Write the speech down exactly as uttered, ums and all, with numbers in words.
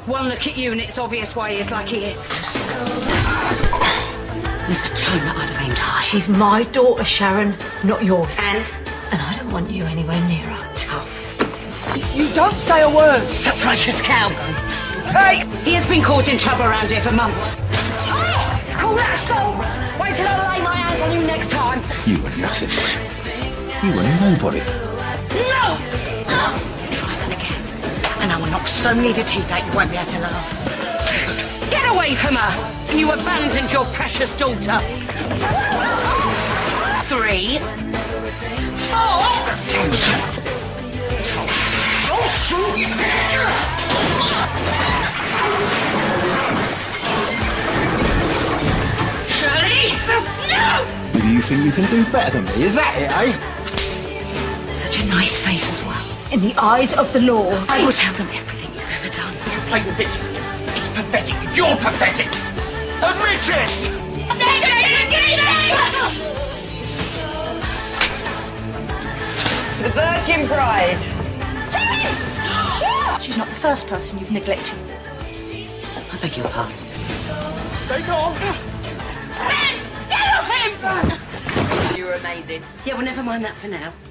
One look at you and it's obvious why he is like he is. There's a time that I'd have aimed high. She's my daughter, Sharon, not yours. And? And I don't want you anywhere near her. Tough. You don't say a word. Self-righteous cow. Hey! He has been caught in trouble around here for months. Oh, call that assault? Wait till I lay my hands on you next time. You were nothing. You were nobody. No! Try that again, and I will knock so many of your teeth out you won't be able to laugh. Get away from her! And you abandoned your precious daughter. Three. Four. Shirley! No! Maybe you think you can do better than me, is that it, eh? Such a nice face as well. In the eyes of the law, I will tell them everything you've ever done. You play the victim. It's pathetic. You're pathetic. Admit it! The Virgin Bride. she's not the first person you've neglected. I beg your pardon. Take off! Men! Get off him! You were amazing. Yeah, well, never mind that for now.